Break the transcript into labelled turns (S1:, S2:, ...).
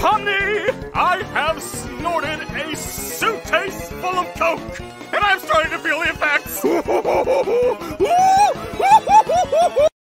S1: POMNI! I have snorted a suitcase full of coke, and I'm starting to feel the effects!